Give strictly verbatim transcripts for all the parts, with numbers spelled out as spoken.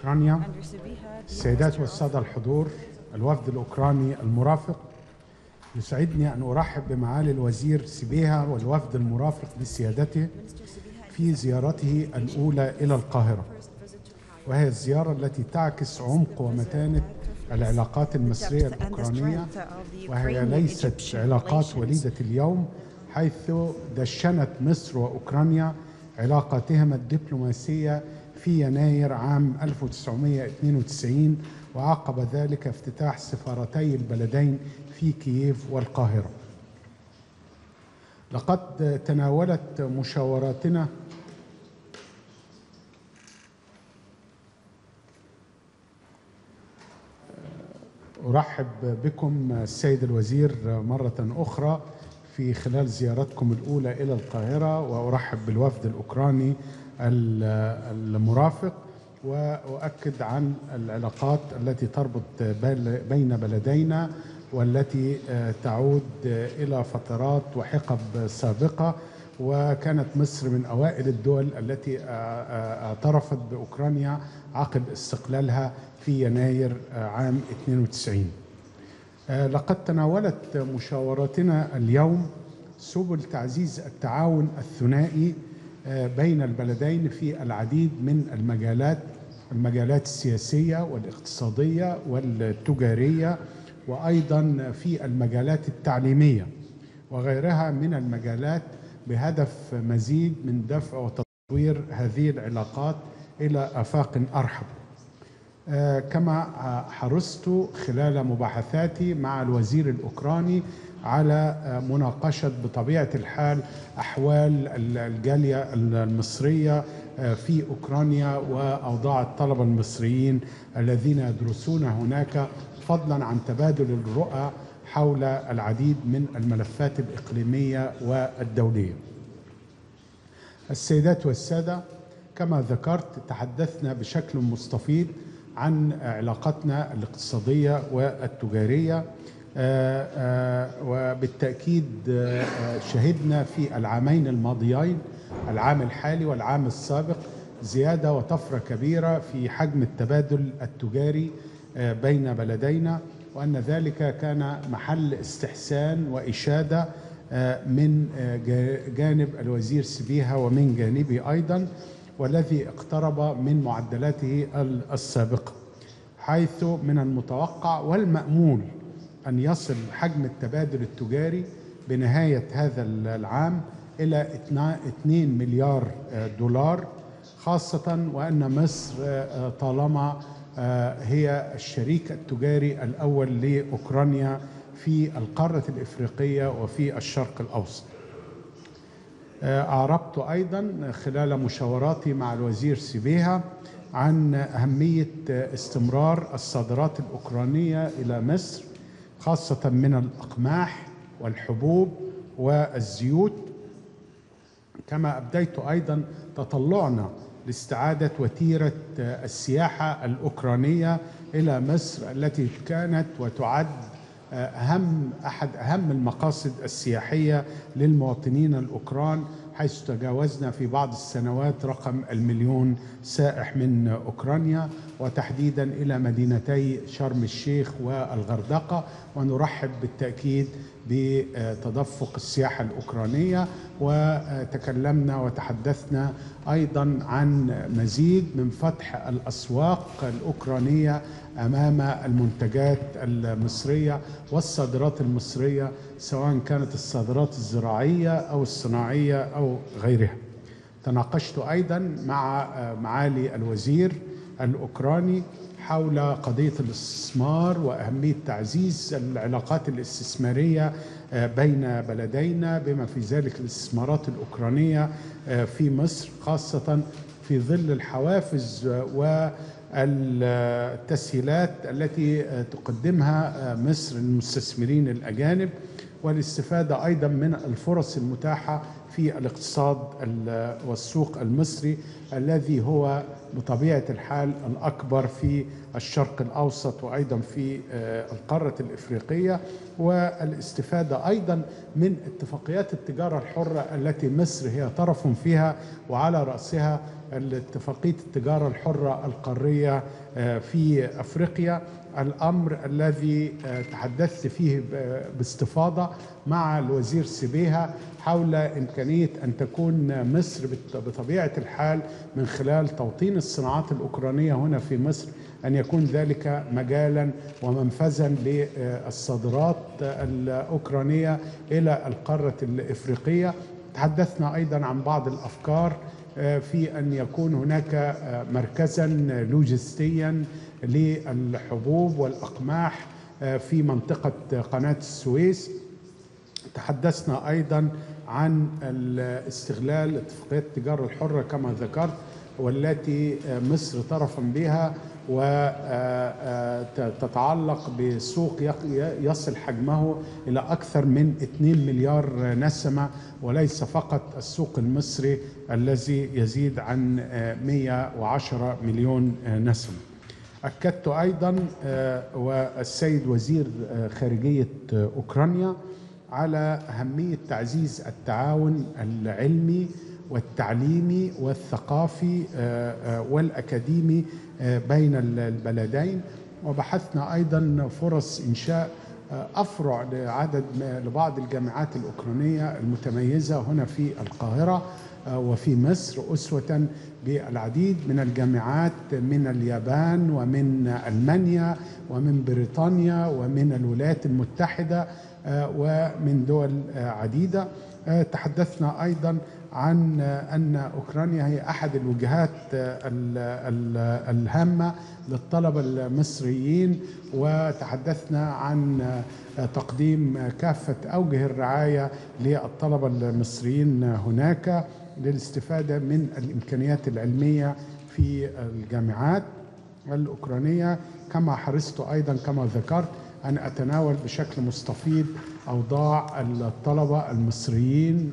أوكرانيا. السيدات والسادة الحضور، الوفد الأوكراني المرافق، يسعدني أن أرحب بمعالي الوزير سبيها والوفد المرافق بسيادته في زيارته الأولى إلى القاهرة، وهي الزيارة التي تعكس عمق ومتانة العلاقات المصرية الأوكرانية، وهي ليست علاقات وليدة اليوم، حيث دشنت مصر وأوكرانيا علاقاتهما الدبلوماسية في يناير عام ألف وتسعمائة واثنين وتسعين، وعقب ذلك افتتاح سفارتي البلدين في كييف والقاهرة. لقد تناولت مشاوراتنا أرحب بكم السيد الوزير مرة أخرى في خلال زيارتكم الأولى إلى القاهرة، وأرحب بالوفد الأوكراني المرافق، وأؤكد عن العلاقات التي تربط بين بلدينا والتي تعود إلى فترات وحقب سابقة، وكانت مصر من أوائل الدول التي اعترفت بأوكرانيا عقب استقلالها في يناير عام اثنين وتسعين. لقد تناولت مشاوراتنا اليوم سبل تعزيز التعاون الثنائي بين البلدين في العديد من المجالات المجالات السياسية والاقتصادية والتجارية، وأيضا في المجالات التعليمية وغيرها من المجالات، بهدف مزيد من دفع وتطوير هذه العلاقات إلى آفاق أرحب. كما حرصت خلال مباحثاتي مع الوزير الأوكراني على مناقشة بطبيعة الحال أحوال الجالية المصرية في أوكرانيا وأوضاع الطلبة المصريين الذين يدرسون هناك، فضلا عن تبادل الرؤى حول العديد من الملفات الإقليمية والدولية. السيدات والسادة، كما ذكرت تحدثنا بشكل مستفيض عن علاقتنا الاقتصادية والتجارية، وبالتأكيد شهدنا في العامين الماضيين، العام الحالي والعام السابق، زيادة وطفرة كبيرة في حجم التبادل التجاري بين بلدينا، وأن ذلك كان محل استحسان وإشادة من جانب الوزير سبيها ومن جانبي أيضا، والذي اقترب من معدلاته السابقة، حيث من المتوقع والمأمول أن يصل حجم التبادل التجاري بنهاية هذا العام إلى اثنين مليار دولار، خاصة وأن مصر طالما هي الشريك التجاري الأول لأوكرانيا في القارة الإفريقية وفي الشرق الأوسط. أعربت أيضا خلال مشاوراتي مع الوزير سبيها عن أهمية استمرار الصادرات الأوكرانية إلى مصر، خاصة من الأقماح والحبوب والزيوت، كما أبديت أيضا تطلعنا لاستعادة وتيرة السياحة الأوكرانية إلى مصر، التي كانت وتعد أهم أحد أهم المقاصد السياحية للمواطنين الأوكران، حيث تجاوزنا في بعض السنوات رقم المليون سائح من أوكرانيا، وتحديدا إلى مدينتي شرم الشيخ والغردقة، ونرحب بالتأكيد بتدفق السياحة الأوكرانية. وتكلمنا وتحدثنا أيضا عن مزيد من فتح الأسواق الأوكرانية أمام المنتجات المصرية والصادرات المصرية، سواء كانت الصادرات الزراعية أو الصناعية أو غيرها. تناقشت أيضا مع معالي الوزير الأوكراني حول قضية الاستثمار وأهمية تعزيز العلاقات الاستثمارية بين بلدينا، بما في ذلك الاستثمارات الأوكرانية في مصر، خاصة في ظل الحوافز والتسهيلات التي تقدمها مصر للمستثمرين الأجانب، والاستفادة أيضا من الفرص المتاحة في الاقتصاد والسوق المصري الذي هو بطبيعة الحال الأكبر في الشرق الأوسط وأيضا في القارة الإفريقية، والاستفادة أيضا من اتفاقيات التجارة الحرة التي مصر هي طرف فيها، وعلى رأسها اتفاقية التجارة الحرة القارية في أفريقيا، الأمر الذي تحدثت فيه باستفاضة مع الوزير سبيها حول إمكانية أن تكون مصر بطبيعة الحال من خلال توطين الصناعات الأوكرانية هنا في مصر أن يكون ذلك مجالا ومنفذا للصادرات الأوكرانية إلى القارة الإفريقية. تحدثنا أيضا عن بعض الأفكار في أن يكون هناك مركزا لوجستيا للحبوب والأقماح في منطقة قناة السويس. تحدثنا أيضا عن استغلال اتفاقية التجارة الحرة كما ذكرت، والتي مصر طرفا بها وتتعلق بسوق يصل حجمه إلى أكثر من اثنين مليار نسمة، وليس فقط السوق المصري الذي يزيد عن مئة وعشرة مليون نسمة. أكدت أيضا والسيد وزير خارجية أوكرانيا على أهمية تعزيز التعاون العلمي والتعليمي والثقافي والأكاديمي بين البلدين، وبحثنا أيضا فرص إنشاء أفرع لعدد لبعض الجامعات الأوكرانية المتميزة هنا في القاهرة وفي مصر، أسوة بالعديد من الجامعات من اليابان ومن ألمانيا ومن بريطانيا ومن الولايات المتحدة ومن دول عديدة. تحدثنا أيضا عن أن أوكرانيا هي أحد الوجهات الهامة للطلبة المصريين، وتحدثنا عن تقديم كافة أوجه الرعاية للطلبة المصريين هناك للاستفادة من الإمكانيات العلمية في الجامعات الأوكرانية. كما حرصت أيضا كما ذكرت أن أتناول بشكل مستفيض أوضاع الطلبة المصريين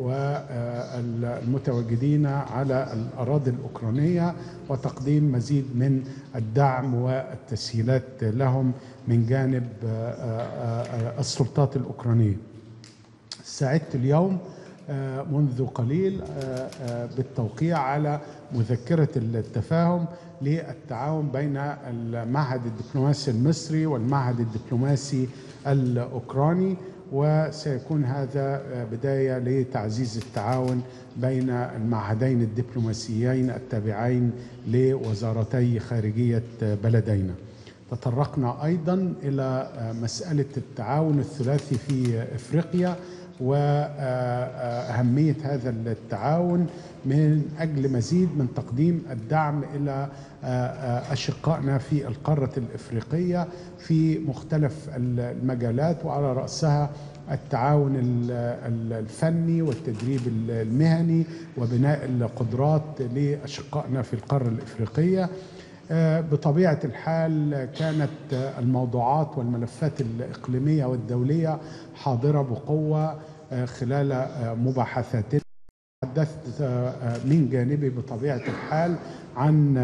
والمتواجدين على الأراضي الأوكرانية، وتقديم مزيد من الدعم والتسهيلات لهم من جانب السلطات الأوكرانية. سعدت اليوم منذ قليل بالتوقيع على مذكرة التفاهم للتعاون بين المعهد الدبلوماسي المصري والمعهد الدبلوماسي الأوكراني، وسيكون هذا بداية لتعزيز التعاون بين المعهدين الدبلوماسيين التابعين لوزارتي خارجية بلدينا. تطرقنا أيضا إلى مسألة التعاون الثلاثي في إفريقيا وأهمية هذا التعاون من أجل مزيد من تقديم الدعم إلى أشقائنا في القارة الإفريقية في مختلف المجالات، وعلى رأسها التعاون الفني والتدريب المهني وبناء القدرات لأشقائنا في القارة الإفريقية. بطبيعة الحال كانت الموضوعات والملفات الإقليمية والدولية حاضرة بقوة خلال مباحثاتنا. تحدثت من جانبي بطبيعة الحال عن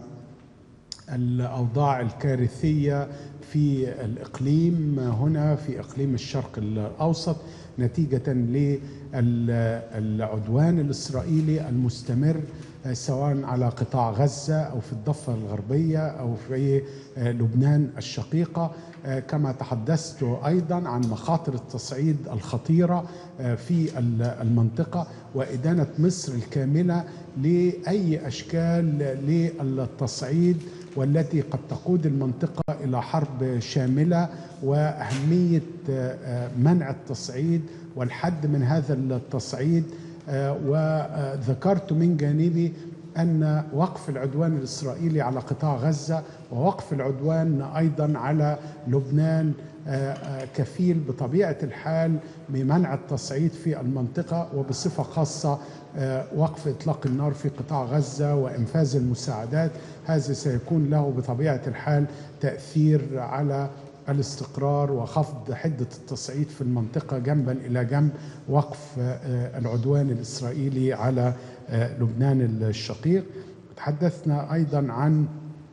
الأوضاع الكارثية في الإقليم هنا في إقليم الشرق الأوسط نتيجة للعدوان الإسرائيلي المستمر سواء على قطاع غزة أو في الضفة الغربية أو في لبنان الشقيقة. كما تحدثت أيضا عن مخاطر التصعيد الخطيرة في المنطقة وإدانة مصر الكاملة لأي أشكال للتصعيد والتي قد تقود المنطقة إلى حرب شاملة، وأهمية منع التصعيد والحد من هذا التصعيد. وذكرت من جانبي أن وقف العدوان الإسرائيلي على قطاع غزة ووقف العدوان أيضا على لبنان كفيل بطبيعة الحال بمنع التصعيد في المنطقة، وبصفة خاصة وقف إطلاق النار في قطاع غزة وإنفاذ المساعدات. هذا سيكون له بطبيعة الحال تأثير على الاستقرار وخفض حدة التصعيد في المنطقة جنبا إلى جنب وقف العدوان الإسرائيلي على لبنان الشقيق. تحدثنا أيضا عن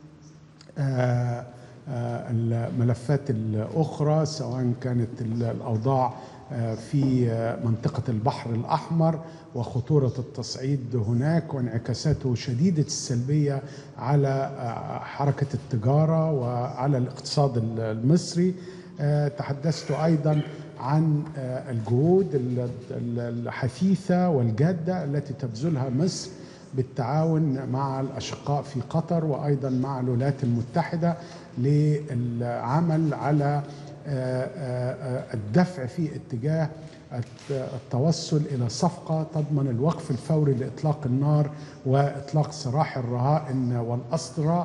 الملفات الأخرى سواء كانت الأوضاع في منطقة البحر الأحمر وخطورة التصعيد هناك وانعكاساته شديدة السلبية على حركة التجارة وعلى الاقتصاد المصري. تحدثت أيضا عن الجهود الحثيثة والجادة التي تبذلها مصر بالتعاون مع الأشقاء في قطر وأيضا مع الولايات المتحدة للعمل على الدفع في اتجاه التوصل إلى صفقة تضمن الوقف الفوري لإطلاق النار وإطلاق سراح الرهائن والأسرى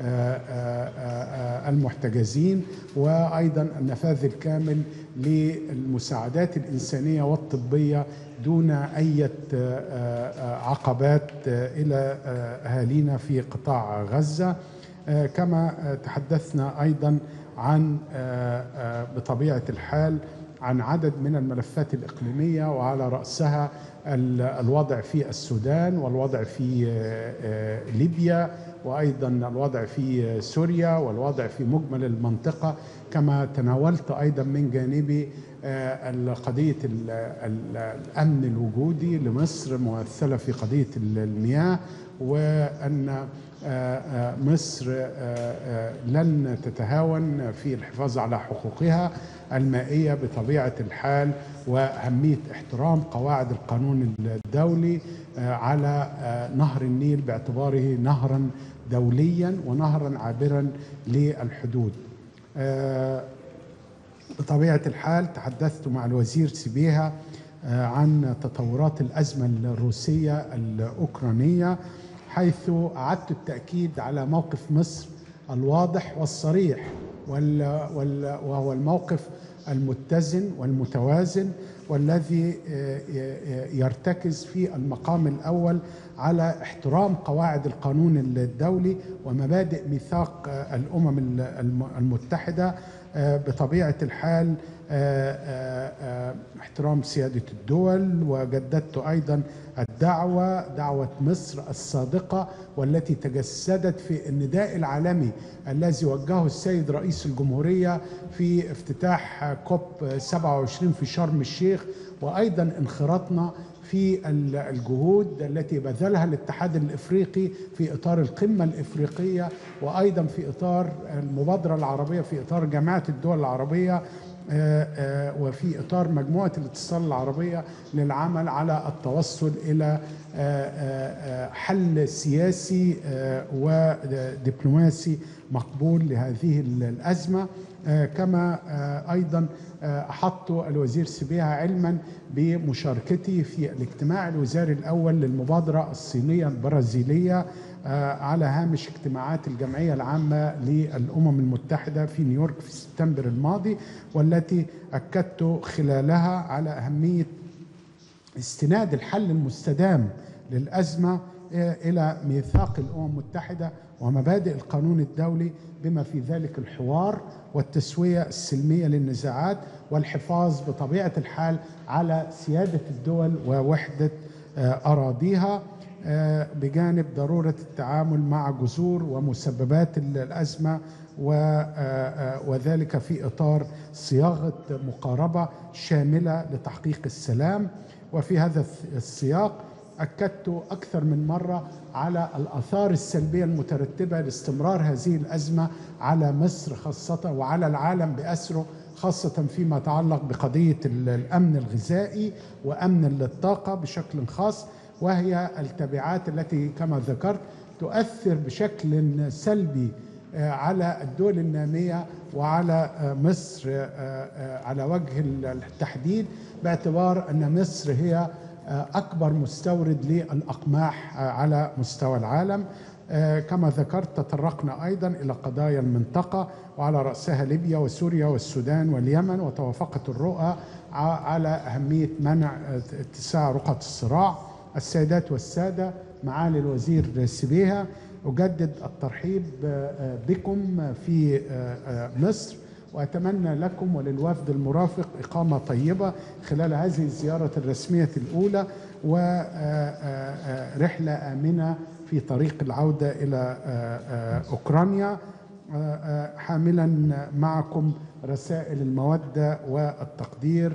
المحتجزين، وأيضا النفاذ الكامل للمساعدات الإنسانية والطبية دون أي عقبات إلى أهالينا في قطاع غزة. كما تحدثنا أيضا عن بطبيعة الحال عن عدد من الملفات الإقليمية وعلى رأسها الوضع في السودان والوضع في ليبيا وأيضا الوضع في سوريا والوضع في مجمل المنطقة. كما تناولت أيضا من جانبي قضية الأمن الوجودي لمصر ممثلة في قضية المياه، وأن مصر لن تتهاون في الحفاظ على حقوقها المائية بطبيعة الحال، وأهمية احترام قواعد القانون الدولي على نهر النيل باعتباره نهرا دوليا ونهرا عابرا للحدود. بطبيعة الحال تحدثت مع الوزير سبيها عن تطورات الأزمة الروسية الأوكرانية، حيث أعدت التأكيد على موقف مصر الواضح والصريح وهو الموقف المتزن والمتوازن والذي يرتكز في المقام الأول على احترام قواعد القانون الدولي ومبادئ ميثاق الأمم المتحدة. بطبيعة الحال احترام سيادة الدول، وجددت أيضا الدعوة دعوة مصر الصادقة والتي تجسدت في النداء العالمي الذي وجهه السيد رئيس الجمهورية في افتتاح كوب سبعة وعشرين في شرم الشيخ، وأيضا انخراطنا في الجهود التي بذلها الاتحاد الإفريقي في إطار القمة الإفريقية، وأيضا في إطار المبادرة العربية، في إطار جامعة الدول العربية، وفي إطار مجموعة الاتصال العربية للعمل على التوصل إلى حل سياسي ودبلوماسي مقبول لهذه الأزمة. كما أيضا أحط الوزير سبيها علما بمشاركتي في الاجتماع الوزاري الأول للمبادرة الصينية البرازيلية على هامش اجتماعات الجمعية العامة للأمم المتحدة في نيويورك في سبتمبر الماضي، والتي أكدت خلالها على أهمية استناد الحل المستدام للأزمة إلى ميثاق الأمم المتحدة ومبادئ القانون الدولي بما في ذلك الحوار والتسوية السلمية للنزاعات والحفاظ بطبيعة الحال على سيادة الدول ووحدة أراضيها، بجانب ضرورة التعامل مع جذور ومسببات الأزمة وذلك في إطار صياغة مقاربة شاملة لتحقيق السلام. وفي هذا السياق أكدت أكثر من مرة على الآثار السلبية المترتبة لاستمرار هذه الأزمة على مصر خاصة وعلى العالم بأسره، خاصة فيما يتعلق بقضية الأمن الغذائي وأمن الطاقة بشكل خاص، وهي التبعات التي كما ذكرت تؤثر بشكل سلبي على الدول النامية وعلى مصر على وجه التحديد، باعتبار أن مصر هي أكبر مستورد للأقماح على مستوى العالم. كما ذكرت تطرقنا أيضا إلى قضايا المنطقة وعلى رأسها ليبيا وسوريا والسودان واليمن، وتوافقت الرؤى على أهمية منع اتساع رقعة الصراع. السيدات والسادة، معالي الوزير سبيها، أجدد الترحيب بكم في مصر، وأتمنى لكم وللوفد المرافق إقامة طيبة خلال هذه الزيارة الرسمية الأولى، ورحلة آمنة في طريق العودة إلى أوكرانيا، حاملا معكم رسائل المودة والتقدير.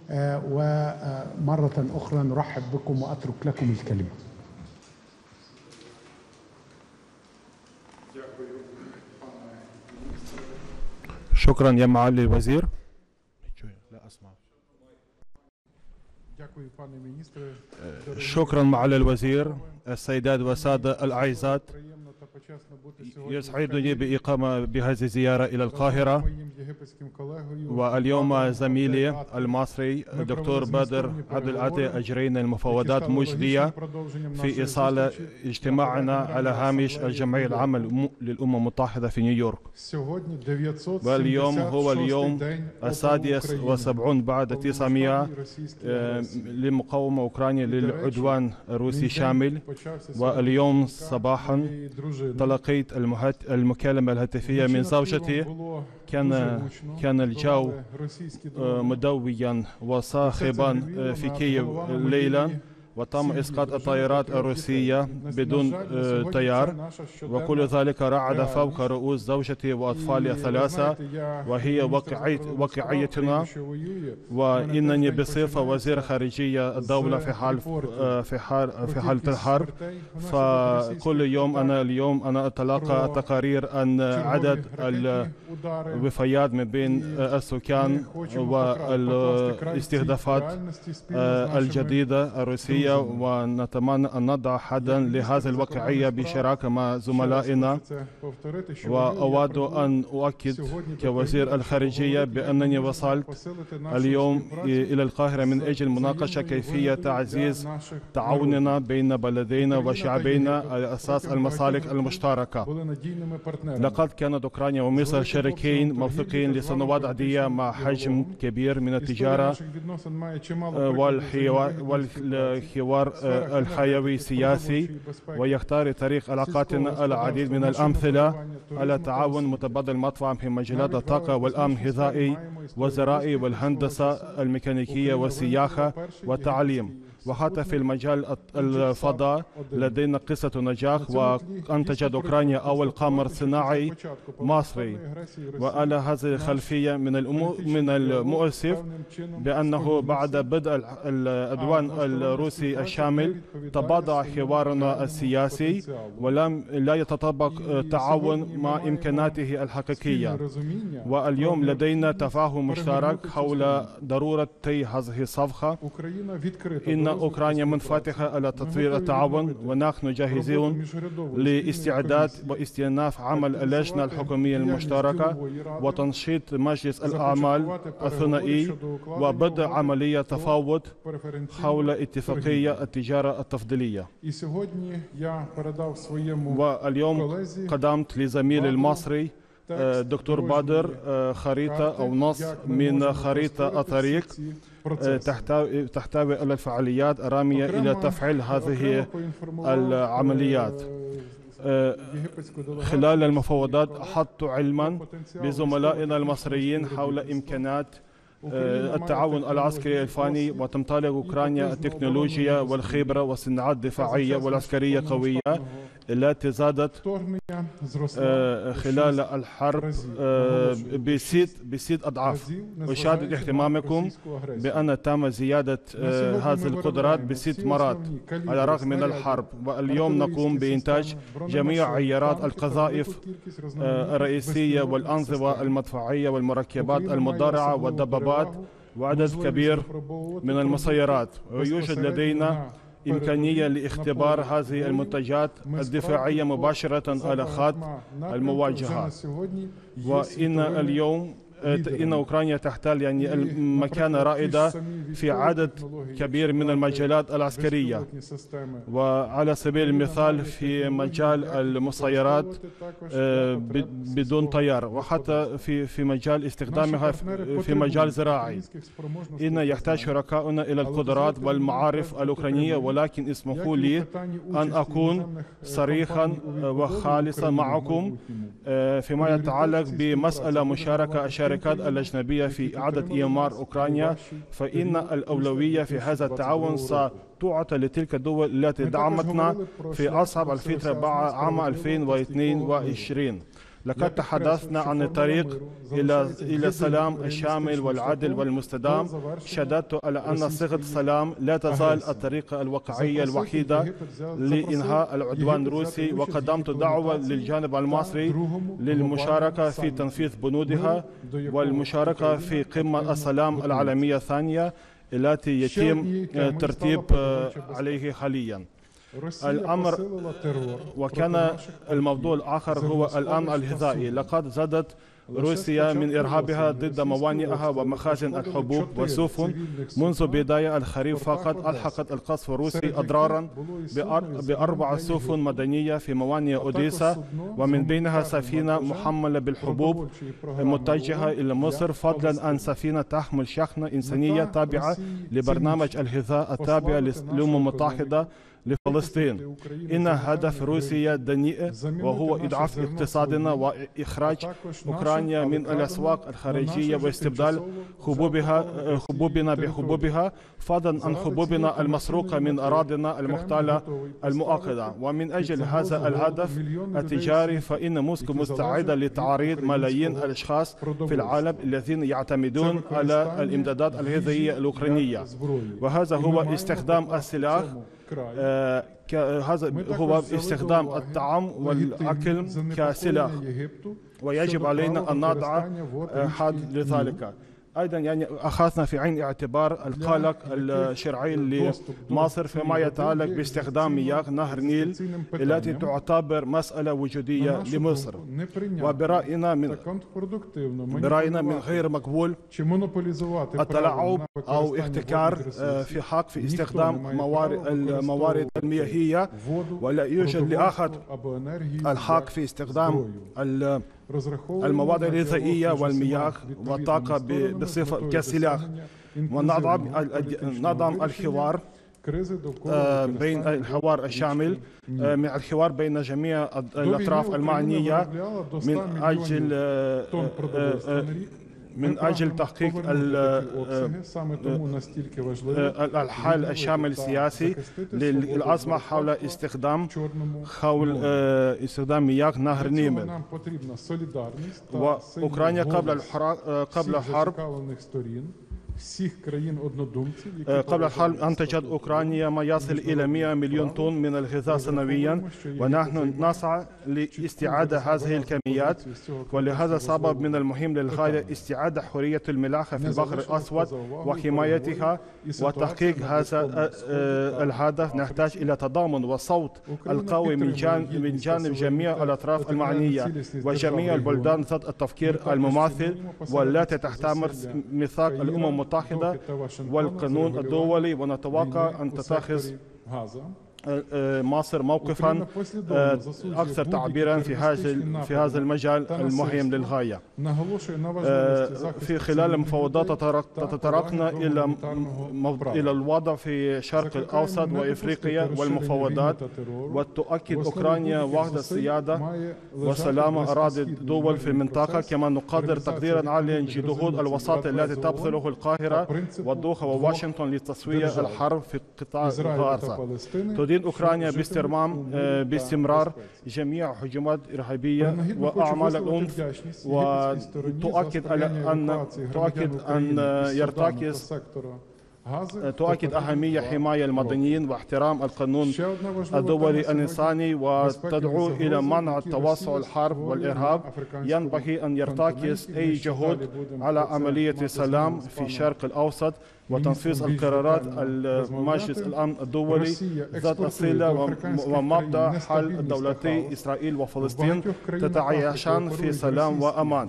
ومرة أخرى نرحب بكم وأترك لكم الكلمة. شكرا يا معالي الوزير. لا أسمع. شكرا معالي الوزير. السيدات والسادة الأعزاء، يسعدني بإقامة بهذه الزيارة إلى القاهرة، واليوم زميلي المصري الدكتور بدر عبد العاطي أجرينا المفاوضات مجدية في إيصال اجتماعنا على هامش الجمعية العامة للأمم المتحدة في نيويورك. واليوم هو اليوم السادس والسبعون بعد تسعمائة لمقاومة أوكرانيا للعدوان الروسي شامل. واليوم صباحا تلقيت المكالمة الهاتفية من زوجتي. كان كان الجو مدويا وصاخبا في كييف ليلا، وتم إسقاط الطائرات الروسية بدون طيار، وكل ذلك رعد فوق رؤوس زوجتي وأطفالي الثلاثة، وهي واقعية واقعيتنا. وإنني بصفة وزير خارجية الدولة في حال في حال في حالة الحرب، فكل يوم أنا اليوم أنا أتلقى تقارير عن عدد الوفيات من بين السكان والاستهدافات الجديدة الروسية، ونتمنى أن نضع حدا لهذه الواقعية بشراكة مع زملائنا. وأود أن أؤكد كوزير الخارجية بأنني وصلت اليوم إلى القاهرة من أجل مناقشة كيفية تعزيز تعاوننا بين بلدينا وشعبينا على أساس المصالح المشتركة. لقد كانت أوكرانيا ومصر شريكين موثوقين لسنوات عديدة مع حجم كبير من التجارة والحوار الحوار الحيوي السياسي، ويختار تاريخ علاقاتنا العديد من الأمثلة على تعاون متبادل مدفع في مجالات الطاقة والأمن الغذائي والزراعي والهندسة الميكانيكية والسياحة والتعليم. وحتى في المجال الفضاء لدينا قصة نجاح، وأنتجت أوكرانيا أول قمر صناعي مصري. وعلى هذه الخلفية من من المؤسف بأنه بعد بدء العدوان الروسي الشامل تباطأ حوارنا السياسي، ولم لا يتطابق تعاون مع إمكاناته الحقيقية. واليوم لدينا تفاهم مشترك حول ضرورة طي هذه الصفقة. إن أوكرانيا منفتحة على تطوير التعاون، ونحن جاهزون لاستعداد واستئناف عمل اللجنة الحكومية المشتركة وتنشيط مجلس الأعمال الثنائي وبدء عملية تفاوض حول اتفاقية التجارة التفضيلية. واليوم قدمت لزميلي المصري دكتور بدر خريطة أو نص من خريطة الطريق تحتوي على الفعاليات الرامية إلى تفعيل هذه العمليات. خلال المفاوضات أحطت علما بزملائنا المصريين حول إمكانات التعاون العسكري الفني، وتمتلك أوكرانيا التكنولوجيا والخبرة والصناعات الدفاعية والعسكرية قوية التي زادت خلال الحرب بست بست أضعاف. أشاهد اهتمامكم بأن تم زيادة هذه القدرات بست مرات على الرغم من الحرب. واليوم نقوم بإنتاج جميع عيارات القذائف الرئيسية والأنظمة المدفعية والمركبات المدرعة والدبابات وعدد كبير من المسيرات. ويوجد لدينا إمكانية لاختبار هذه المنتجات الدفاعية مباشرة على خط المواجهة. وإن اليوم إن أوكرانيا تحتل يعني المكانة رائدة في عدد كبير من المجالات العسكرية، وعلى سبيل المثال في مجال المسيرات بدون طيار، وحتى في في مجال استخدامها في مجال زراعي. إن يحتاج شركاؤنا إلى القدرات والمعارف الأوكرانية، ولكن اسمحوا لي أن أكون صريحا وخالصا معكم فيما يتعلق بمسألة مشاركة الشركات الأجنبية في إعادة إعمار أوكرانيا، فإن الأولوية في هذا التعاون ستعطى لتلك الدول التي دعمتنا في أصعب الفترة بعد عام ألفين واثنين وعشرين. لقد تحدثنا عن الطريق إلى إلى السلام الشامل والعادل والمستدام. شددت على أن صيغة السلام لا تزال الطريقة الواقعية الوحيدة لإنهاء العدوان الروسي، وقدمت دعوة للجانب المصري للمشاركة في تنفيذ بنودها والمشاركة في قمة السلام العالمية الثانية التي يتم ترتيب عليه حاليا. الأمر وكان الموضوع الآخر هو الأمن الغذائي. لقد زادت روسيا من إرهابها ضد موانئها ومخازن الحبوب والسفن. منذ بداية الخريف فقط ألحقت القصف الروسي أضرارا بأربع سفن مدنية في موانئ أوديسا، ومن بينها سفينة محملة بالحبوب متجهة إلى مصر، فضلا عن سفينة تحمل شحنة إنسانية تابعة لبرنامج الغذاء التابع للأمم المتحدة لفلسطين. إن هدف روسيا دنيء، وهو إضعاف اقتصادنا وإخراج أوكرانيا من الأسواق الخارجية واستبدال حبوبها حبوبنا بحبوبها، فضلا عن حبوبنا المسروقة من أراضينا المحتلة المؤقتة. ومن أجل هذا الهدف التجاري فإن موسكو مستعدة لتعريض ملايين الأشخاص في العالم الذين يعتمدون على الإمدادات الغذائية الأوكرانية، وهذا هو استخدام السلاح. آه هذا هو استخدام الطعام والأكل كسلاح، ويجب علينا أن نضع حد لذلك. أيضا يعني أخذنا في عين الاعتبار القلق الشرعي لمصر فيما يتعلق باستخدام مياه نهر النيل التي تعتبر مسألة وجودية لمصر، وبرأينا من برأينا من غير مقبول التلاعب أو احتكار في حق في استخدام الموارد المياهية، ولا يوجد لأحد الحق في استخدام المواد الغذائية والمياه والطاقة بصفة كسلاح. ونضم نضم الحوار بين الحوار الشامل من الحوار بين جميع الأطراف المعنية من أجل من أجل تحقيق الحل الشامل السياسي للأزمة حول استخدام حول استخدام مياه نهر النيل. وأوكرانيا قبل الحرب قبل الحرب قبل الحرب أنتجت أوكرانيا ما يصل إلى مئة مليون طن من الغذاء سنويا، ونحن نسعى لاستعادة هذه الكميات. ولهذا سبب من المهم للغاية استعادة حرية الملاحة في البحر الأسود وحمايتها. وتحقيق هذا الهدف نحتاج إلى تضامن وصوت القوي من جانب من جانب جميع الأطراف المعنية وجميع البلدان ذات التفكير المماثل والتي تحترم ميثاق الأمم المتحدة والقانون الدولي. ونتوقع أن تتخذ مصر موقفا أكثر تعبيرا في هذا في هذا المجال المهم للغاية. في خلال المفاوضات تطرقنا إلى إلى الوضع في الشرق الأوسط وإفريقيا والمفاوضات، وتؤكد أوكرانيا وحدة السيادة وسلامة أراضي الدول في المنطقة. كما نقدر تقديرا عاليا جهود الوساط التي تبذله القاهرة والدوحة وواشنطن لتسوية الحرب في قطاع غزة. تدين أوكرانيا باستمرار باستمرار جميع هجمات إرهابية وأعمال العنف، وتؤكد على أن تؤكد أن يرتكز تؤكد أهمية حماية المدنيين واحترام القانون الدولي الإنساني، وتدعو إلى منع توسع الحرب والإرهاب. ينبغي أن يرتكز أي جهود على عملية السلام في الشرق الأوسط وتنفيذ القرارات المجلس الأمن الدولي ذات الصلة ومبدأ حل دولتي إسرائيل وفلسطين تتعايشان في سلام وأمان.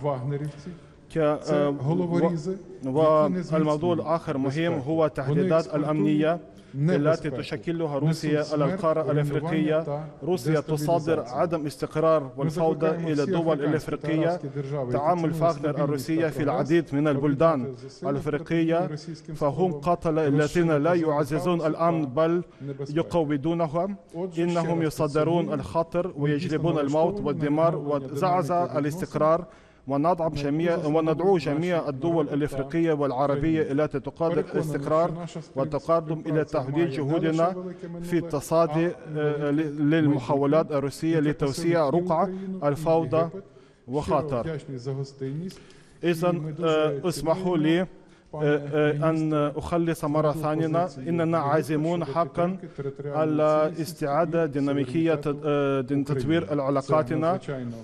والموضوع الآخر مهم هو التهديدات الأمنية التي تشكلها روسيا على القارة الأفريقية. روسيا تصدر عدم استقرار والفوضى إلى الدول الأفريقية. تعامل فاغنر الروسية في العديد من البلدان الأفريقية، فهم قتلة الذين لا يعززون الأمن بل يقوضونهم. إنهم يصدرون الخطر ويجلبون الموت والدمار وزعزعة الاستقرار وندعم جميع وندعو جميع الدول الإفريقية والعربية التي تقدر الاستقرار والتقدم إلى تحديد جهودنا في التصدي للمحاولات الروسية لتوسيع رقعة الفوضى وخطر. إذا اسمحوا لي أن أخلص مرة ثانية إننا عازمون حقا على استعادة ديناميكية تطوير علاقاتنا،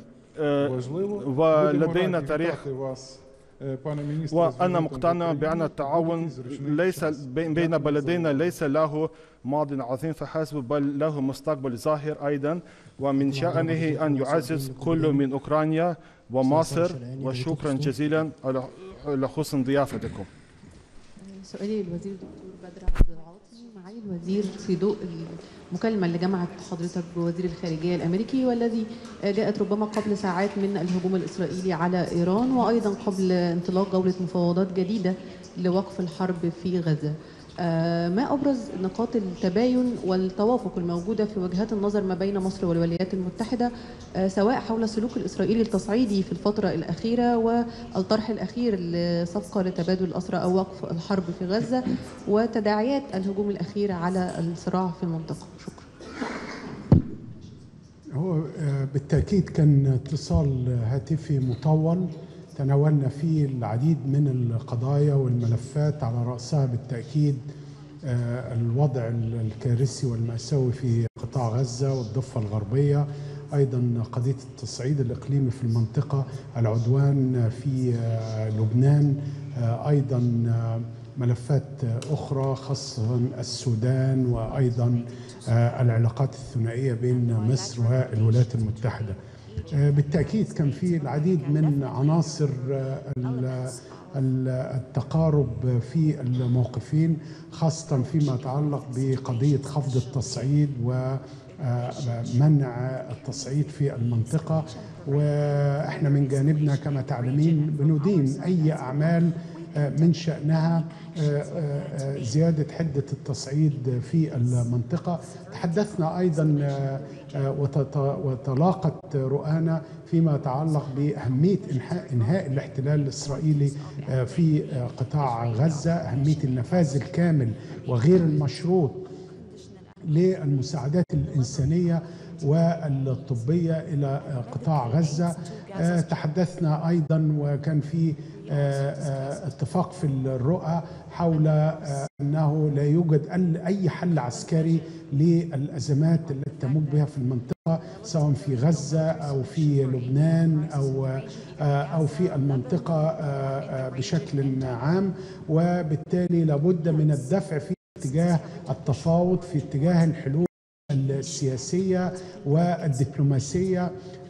ولدينا تاريخ، وأنا مقتنع بأن التعاون ليس بين بلدينا ليس له ماض عظيم فحسب، بل له مستقبل ظاهر أيضا، ومن شأنه أن يعزز كل من أوكرانيا ومصر. وشكرا جزيلا على حسن ضيافتكم. سؤالي للوزير الدكتور بدر عبد العاطي. معالي الوزير، في ضوء المكالمة اللي جمعت حضرتك بوزير الخارجية الأمريكي والذي جاءت ربما قبل ساعات من الهجوم الإسرائيلي على إيران، وأيضا قبل انطلاق جولة مفاوضات جديدة لوقف الحرب في غزة، ما أبرز نقاط التباين والتوافق الموجودة في وجهات النظر ما بين مصر والولايات المتحدة، سواء حول السلوك الإسرائيلي التصعيدي في الفترة الأخيرة والطرح الأخير لصفقة لتبادل الأسرى أو وقف الحرب في غزة، وتداعيات الهجوم الأخير على الصراع في المنطقة؟ شكرا. هو بالتأكيد كان اتصال هاتفي مطول تناولنا فيه العديد من القضايا والملفات، على رأسها بالتأكيد الوضع الكارثي والمأساوي في قطاع غزة والضفة الغربية، أيضا قضية التصعيد الإقليمي في المنطقة، العدوان في لبنان، أيضا ملفات أخرى خاصة السودان، وأيضا العلاقات الثنائية بين مصر والولايات المتحدة. بالتأكيد كان في العديد من عناصر التقارب في الموقفين، خاصة فيما يتعلق بقضية خفض التصعيد ومنع التصعيد في المنطقة. وإحنا من جانبنا كما تعلمين بندين أي أعمال من شأنها زيادة حدة التصعيد في المنطقة. تحدثنا أيضا وتلاقت رؤانا فيما يتعلق بأهمية إنهاء الاحتلال الإسرائيلي في قطاع غزة، أهمية النفاذ الكامل وغير المشروط للمساعدات الإنسانية والطبية إلى قطاع غزة. تحدثنا أيضا وكان في اتفاق في الرؤى حول أنه لا يوجد أي حل عسكري للأزمات التي تموج بها في المنطقة، سواء في غزة أو في لبنان أو أو في المنطقة بشكل عام، وبالتالي لابد من الدفع في اتجاه التفاوض، في اتجاه الحلول السياسية والدبلوماسية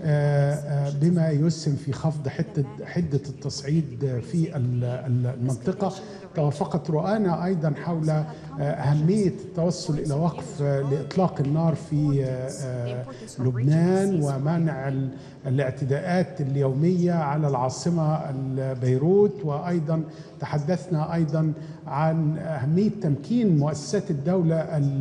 بما يسهم في خفض حدة التصعيد في المنطقة. توافقت رؤانا أيضا حول أهمية التوصل إلى وقف لإطلاق النار في لبنان ومنع الاعتداءات اليومية على العاصمة بيروت. وأيضا تحدثنا أيضا عن أهمية تمكين مؤسسات الدولة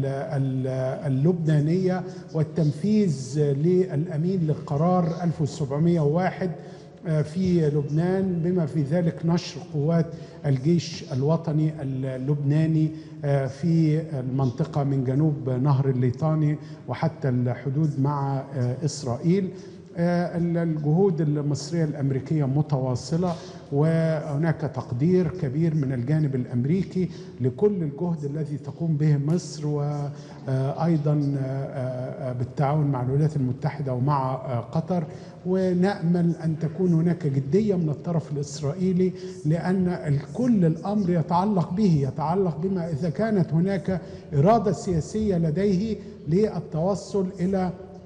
اللبنانية والتنفيذ للأمين للقرار ألف وسبعمائة وواحد في لبنان، بما في ذلك نشر قوات الجيش الوطني اللبناني في المنطقة من جنوب نهر الليطاني وحتى الحدود مع إسرائيل. الجهود المصرية الأمريكية متواصلة، وهناك تقدير كبير من الجانب الأمريكي لكل الجهد الذي تقوم به مصر، وأيضا بالتعاون مع الولايات المتحدة ومع قطر. ونأمل أن تكون هناك جدية من الطرف الإسرائيلي، لأن كل الأمر يتعلق به يتعلق بما إذا كانت هناك إرادة سياسية لديه للتوصل إلى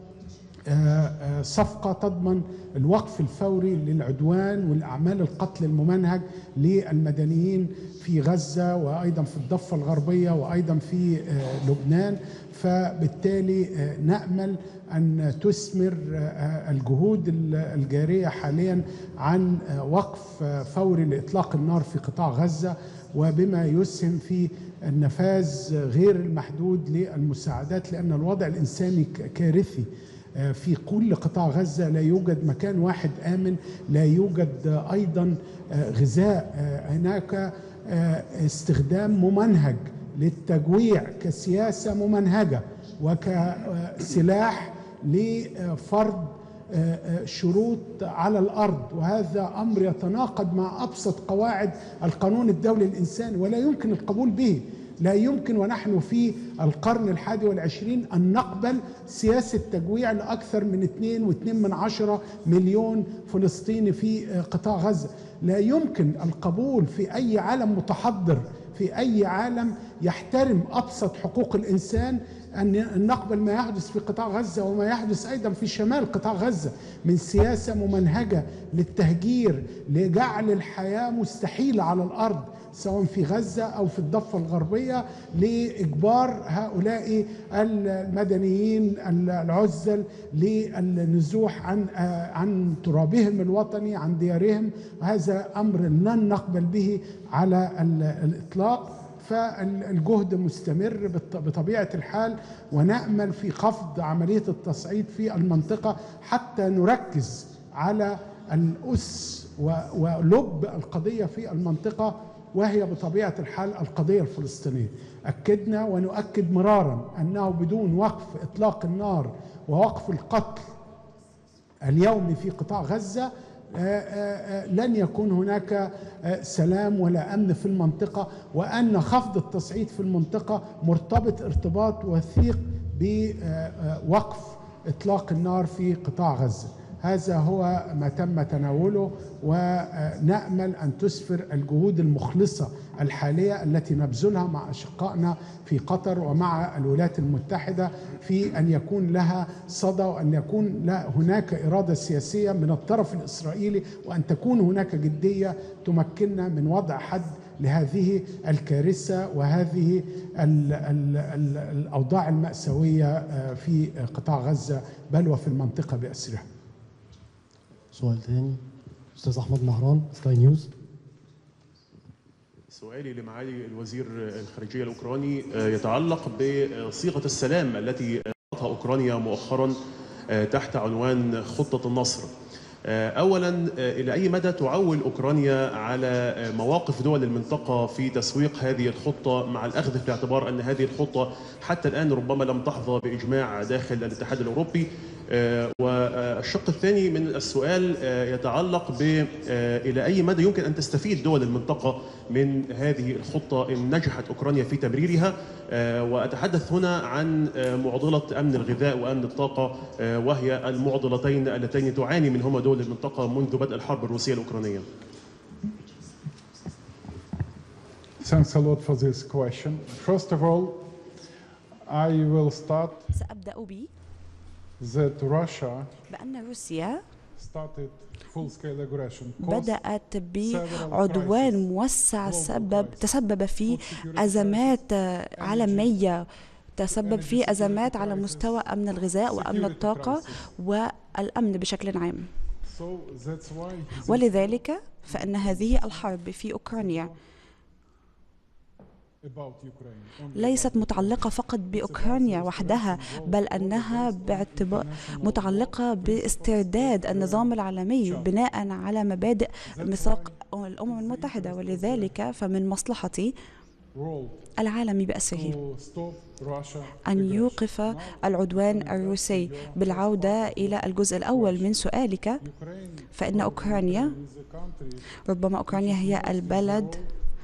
صفقة تضمن الوقف الفوري للعدوان والأعمال القتل الممنهج للمدنيين في غزة وأيضا في الضفة الغربية وأيضا في لبنان. فبالتالي نأمل أن تثمر الجهود الجارية حاليا عن وقف فوري لإطلاق النار في قطاع غزة، وبما يسهم في النفاذ غير المحدود للمساعدات، لأن الوضع الإنساني كارثي في كل قطاع غزة لا يوجد مكان واحد آمن، لا يوجد أيضا غذاء. هناك استخدام ممنهج للتجويع كسياسة ممنهجة وكسلاح لفرض شروط على الأرض، وهذا أمر يتناقض مع أبسط قواعد القانون الدولي الإنساني ولا يمكن القبول به. لا يمكن ونحن في القرن الحادي والعشرين أن نقبل سياسة تجويع لأكثر من اثنين واثنين من عشرة مليون فلسطيني في قطاع غزة. لا يمكن القبول في أي عالم متحضر، في أي عالم يحترم أبسط حقوق الإنسان، أن نقبل ما يحدث في قطاع غزة وما يحدث أيضا في شمال قطاع غزة من سياسة ممنهجة للتهجير، لجعل الحياة مستحيلة على الأرض سواء في غزة أو في الضفة الغربية، لإجبار هؤلاء المدنيين العزل للنزوح عن عن ترابهم الوطني، عن ديارهم. وهذا أمر لن نقبل به على الإطلاق. فالجهد مستمر بطبيعة الحال، ونأمل في خفض عملية التصعيد في المنطقة حتى نركز على الأس ولب القضية في المنطقة، وهي بطبيعة الحال القضية الفلسطينية. أكدنا ونؤكد مرارا أنه بدون وقف إطلاق النار ووقف القتل اليومي في قطاع غزة لن يكون هناك سلام ولا أمن في المنطقة، وأن خفض التصعيد في المنطقة مرتبط ارتباط وثيق بوقف إطلاق النار في قطاع غزة. هذا هو ما تم تناوله، ونأمل أن تسفر الجهود المخلصة الحالية التي نبذلها مع أشقائنا في قطر ومع الولايات المتحدة في أن يكون لها صدى، وأن يكون هناك إرادة سياسية من الطرف الإسرائيلي، وأن تكون هناك جدية تمكننا من وضع حد لهذه الكارثة وهذه ال ال ال الأوضاع المأساوية في قطاع غزة بل وفي المنطقة بأسرها. سؤال ثاني أستاذ أحمد مهران، سكاي نيوز. سؤالي لمعالي الوزير الخارجية الأوكراني يتعلق بصيغة السلام التي أطلقتها أوكرانيا مؤخرا تحت عنوان خطة النصر. أولا، إلى أي مدى تعول أوكرانيا على مواقف دول المنطقة في تسويق هذه الخطة، مع الأخذ في الاعتبار أن هذه الخطة حتى الآن ربما لم تحظى بإجماع داخل الاتحاد الأوروبي؟ والشق الثاني من السؤال يتعلق ب إلى أي مدى يمكن أن تستفيد دول المنطقة من هذه الخطة إن نجحت أوكرانيا في تمريرها؟ وأتحدث هنا عن معضلة أمن الغذاء وأمن الطاقة، وهي المعضلتين اللتين تعاني منهما دول المنطقة منذ بدء الحرب الروسية الأوكرانية. Thanks a lot for this question. First of all, I will start سأبدأ ب that Russia بأن روسيا started full-scale aggression. بدأت بعدوان موسع سبب تسبب في أزمات عالمية، تسبب في أزمات على مستوى أمن الغذاء وأمن الطاقة والأمن بشكل عام. ولذلك فإن هذه الحرب في أوكرانيا ليست متعلقة فقط بأوكرانيا وحدها، بل أنها باعتبار متعلقة باسترداد النظام العالمي بناء على مبادئ ميثاق الأمم المتحدة. ولذلك فمن مصلحة العالم بأسره أن يوقف العدوان الروسي. بالعودة إلى الجزء الأول من سؤالك، فإن أوكرانيا ربما أوكرانيا هي البلد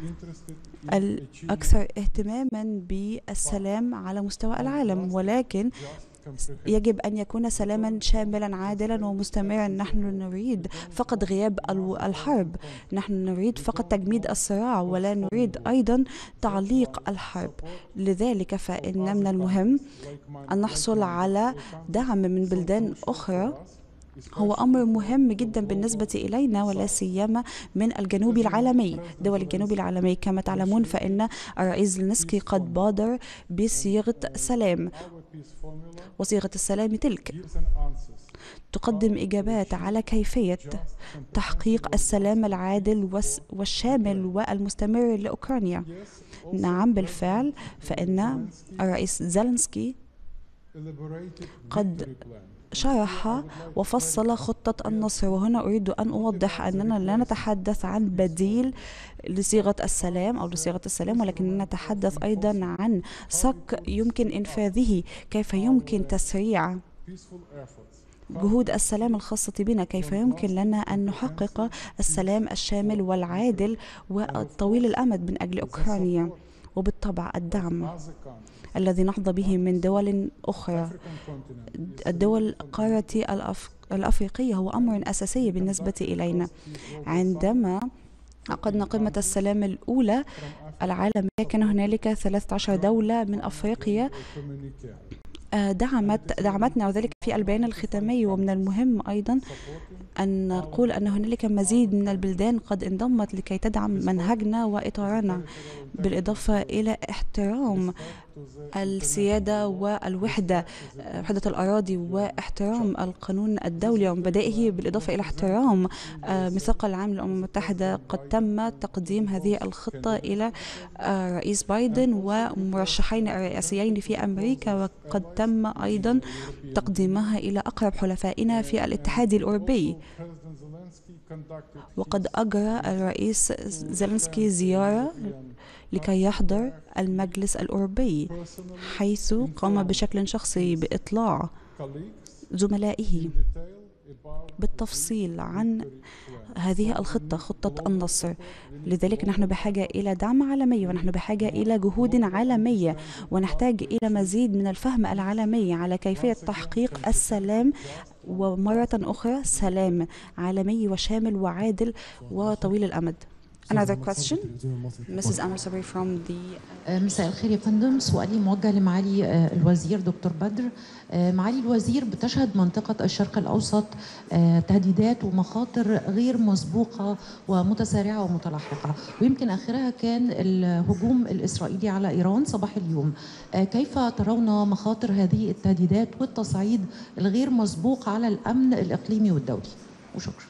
الأكثر اهتماما بالسلام على مستوى العالم، ولكن يجب أن يكون سلاما شاملا عادلا ومستمرا. نحن نريد فقط غياب الحرب، نحن نريد فقط تجميد الصراع، ولا نريد أيضا تعليق الحرب. لذلك فإن من المهم أن نحصل على دعم من بلدان أخرى، هو أمر مهم جدا بالنسبة إلينا، ولا سيما من الجنوب العالمي، دول الجنوب العالمي. كما تعلمون فإن الرئيس زيلينسكي قد بادر بصيغة سلام، وصيغة السلام تلك تقدم إجابات على كيفية تحقيق السلام العادل والشامل والمستمر لأوكرانيا. نعم بالفعل، فإن الرئيس زيلينسكي قد شرح وفصل خطة النصر. وهنا أريد أن أوضح أننا لا نتحدث عن بديل لصيغة السلام أو لصيغة السلام، ولكننا نتحدث أيضا عن صك يمكن إنفاذه، كيف يمكن تسريع جهود السلام الخاصة بنا، كيف يمكن لنا أن نحقق السلام الشامل والعادل والطويل الأمد من أجل أوكرانيا. وبالطبع الدعم الذي نحظى به من دول أخرى، الدول القارة الأف... الأفريقية، هو أمر أساسي بالنسبة إلينا. عندما عقدنا قمة السلام الأولى العالمية كان هنالك ثلاثة عشر دولة من أفريقيا دعمت دعمتنا، وذلك في البيان الختامي. ومن المهم أيضا أن نقول أن هنالك مزيد من البلدان قد انضمت لكي تدعم منهجنا وإطارنا، بالإضافة إلى احترام السيادة والوحدة، وحدة الأراضي، واحترام القانون الدولي ومبادئه، بالإضافة إلى احترام ميثاق العام للأمم المتحدة. قد تم تقديم هذه الخطة إلى رئيس بايدن ومرشحين الرئاسيين في أمريكا، وقد تم أيضا تقديمها إلى أقرب حلفائنا في الاتحاد الأوروبي. وقد أجرى الرئيس زيلينسكي زيارة لكي يحضر المجلس الأوروبي، حيث قام بشكل شخصي بإطلاع زملائه بالتفصيل عن هذه الخطة، خطة النصر. لذلك نحن بحاجة إلى دعم عالمي، ونحن بحاجة إلى جهود عالمية، ونحتاج إلى مزيد من الفهم العالمي على كيفية تحقيق السلام، ومرة أخرى سلام عالمي وشامل وعادل وطويل الأمد. Another question, Missus Amr Sabri from the. مساء الخير يا فندم، سؤالي موجه لمعالي الوزير دكتور بدر. معالي الوزير، بتشهد منطقة الشرق الأوسط تهديدات ومخاطر غير مسبوقة ومتسارعة ومتلاحقة، ويمكن آخرها كان الهجوم الإسرائيلي على إيران صباح اليوم. كيف ترون مخاطر هذه التهديدات والتصعيد الغير مسبوق على الأمن الإقليمي والدولي؟ وشكرا.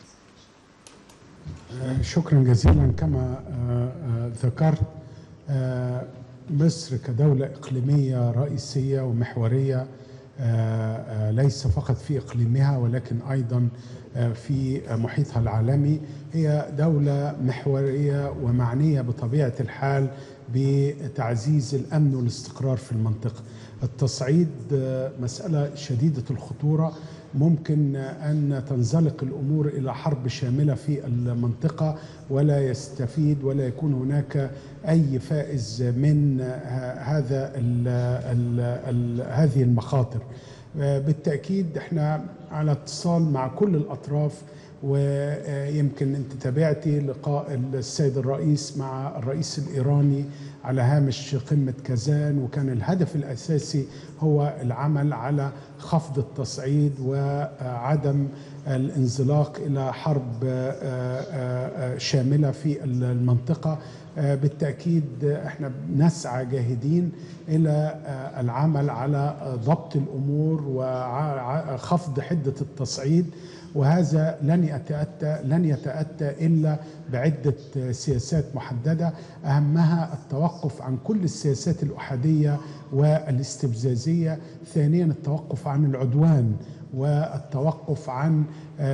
شكرا جزيلا. كما ذكرت، مصر كدولة إقليمية رئيسية ومحورية، ليس فقط في إقليمها ولكن أيضا في محيطها العالمي، هي دولة محورية ومعنية بطبيعة الحال بتعزيز الأمن والاستقرار في المنطقة. التصعيد مسألة شديدة الخطورة، ممكن أن تنزلق الأمور إلى حرب شاملة في المنطقة، ولا يستفيد ولا يكون هناك أي فائز من هذا ال ال ال هذه المخاطر. بالتأكيد احنا على اتصال مع كل الأطراف، ويمكن أنت تابعتي لقاء السيد الرئيس مع الرئيس الإيراني على هامش قمة كازان، وكان الهدف الأساسي هو العمل على خفض التصعيد وعدم الانزلاق إلى حرب شاملة في المنطقة. بالتأكيد احنا نسعى جاهدين إلى العمل على ضبط الأمور وخفض حدة التصعيد، وهذا لن يتأتى لن يتأتى إلا بعدة سياسات محددة، أهمها التوقف عن كل السياسات الأحادية والاستفزازية، ثانيا التوقف عن العدوان والتوقف عن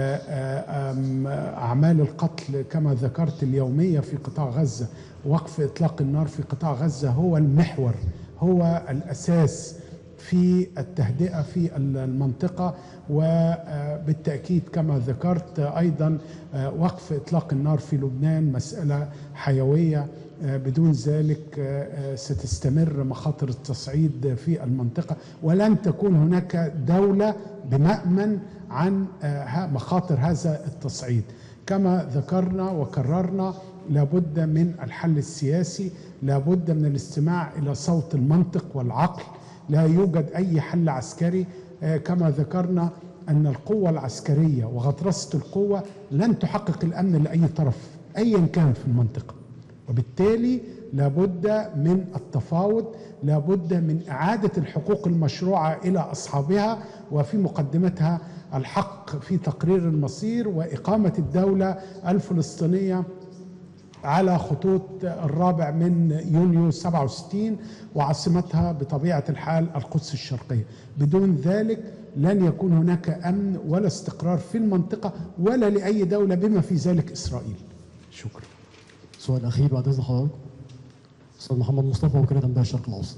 أعمال القتل كما ذكرت اليومية في قطاع غزة. وقف إطلاق النار في قطاع غزة هو المحور، هو الأساس في التهدئة في المنطقة، وبالتأكيد كما ذكرت أيضا وقف إطلاق النار في لبنان مسألة حيوية، بدون ذلك ستستمر مخاطر التصعيد في المنطقة، ولن تكون هناك دولة بمأمن عن مخاطر هذا التصعيد. كما ذكرنا وكررنا، لابد من الحل السياسي، لابد من الاستماع إلى صوت المنطق والعقل، لا يوجد أي حل عسكري. كما ذكرنا أن القوة العسكرية وغطرسة القوة لن تحقق الأمن لأي طرف أيا كان في المنطقة، وبالتالي لابد من التفاوض، لابد من إعادة الحقوق المشروعة إلى أصحابها، وفي مقدمتها الحق في تقرير المصير وإقامة الدولة الفلسطينية على خطوط الرابع من يونيو سبعة وستين وعاصمتها بطبيعة الحال القدس الشرقية. بدون ذلك لن يكون هناك أمن ولا استقرار في المنطقة ولا لأي دولة بما في ذلك إسرائيل. شكرا. سؤال أخير بعد إذن حضرتك. أستاذ محمد مصطفى، وكالة أنباء الشرق الأوسط.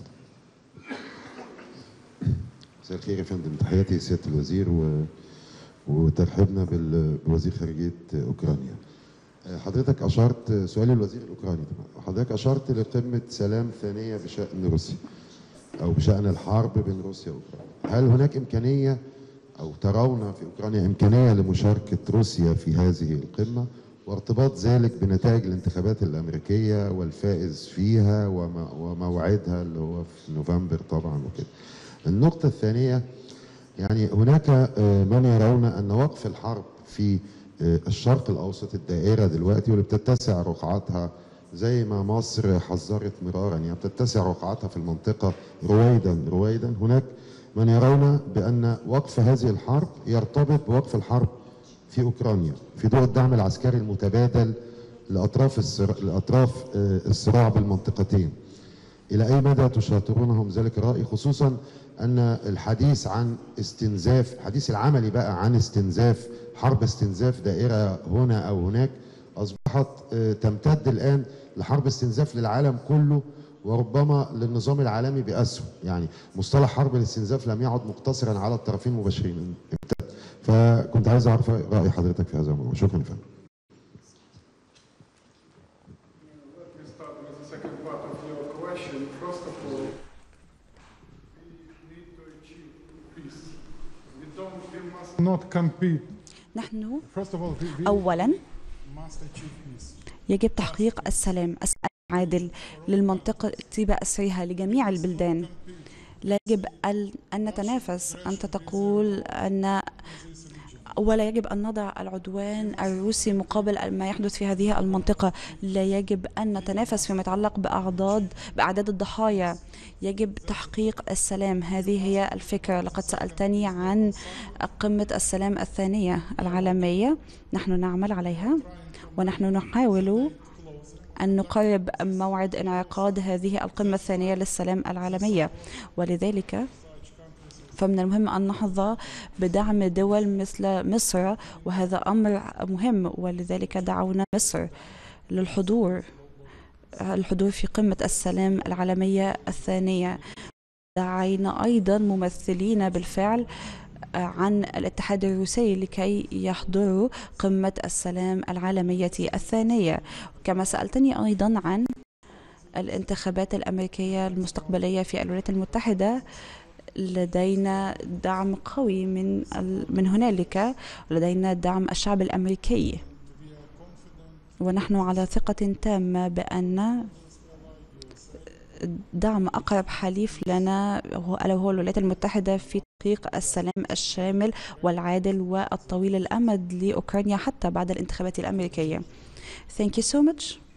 مساء الخير يا فندم، تحياتي سيادة الوزير و... وترحيبنا بال... بوزير خارجية أوكرانيا. حضرتك أشرت، سؤالي الوزير الأوكراني طبعا، حضرتك أشرت لقمة سلام ثانية بشأن روسيا أو بشأن الحرب بين روسيا وأوكرانيا. هل هناك إمكانية أو ترون في أوكرانيا إمكانية لمشاركة روسيا في هذه القمة وارتباط ذلك بنتائج الانتخابات الأمريكية والفائز فيها وموعدها اللي هو في نوفمبر طبعا وكده. النقطة الثانية، يعني هناك من يرون أن وقف الحرب في الشرق الأوسط الدائرة دلوقتي واللي بتتسع رقعاتها زي ما مصر حذرت مرارا، يعني بتتسع رقعاتها في المنطقة رويدا رويدا، هناك من يرون بأن وقف هذه الحرب يرتبط بوقف الحرب في أوكرانيا في ضوء الدعم العسكري المتبادل لأطراف الصراع, لأطراف الصراع بالمنطقتين. إلى أي مدى تشاطرونهم ذلك الرأي، خصوصا أن الحديث عن استنزاف، الحديث العملي بقى عن استنزاف حرب استنزاف دائرة هنا أو هناك أصبحت تمتد الآن لحرب استنزاف للعالم كله وربما للنظام العالمي بأسهم. يعني مصطلح حرب الاستنزاف لم يعد مقتصرا على الطرفين المباشرين، فكنت عايز أعرف رأي حضرتك في هذا الموضوع. شكرا يا فندم. not compete. نحن أولا يجب تحقيق السلام العادل للمنطقة بأسرها لجميع البلدان. لا يجب أن نتنافس. أنت تقول أن ولا يجب أن نضع العدوان الروسي مقابل ما يحدث في هذه المنطقة. لا يجب أن نتنافس فيما يتعلق بأعداد بأعداد الضحايا. يجب تحقيق السلام. هذه هي الفكرة. لقد سألتني عن قمة السلام الثانية العالمية. نحن نعمل عليها ونحن نحاول أن نقرب موعد انعقاد هذه القمة الثانية للسلام العالمية، ولذلك فمن المهم أن نحظى بدعم دول مثل مصر، وهذا أمر مهم، ولذلك دعونا مصر للحضور الحضور في قمة السلام العالمية الثانية. دعينا أيضا ممثلين بالفعل عن الاتحاد الروسي لكي يحضروا قمة السلام العالمية الثانية. كما سألتني أيضا عن الانتخابات الأمريكية المستقبلية في الولايات المتحدة. لدينا دعم قوي من من هنالك، ولدينا دعم الشعب الأمريكي، ونحن على ثقة تامة بأن دعم أقرب حليف لنا ألا وهو الولايات المتحدة في تحقيق السلام الشامل والعادل والطويل الأمد لأوكرانيا حتى بعد الانتخابات الأمريكية. Thank you so much.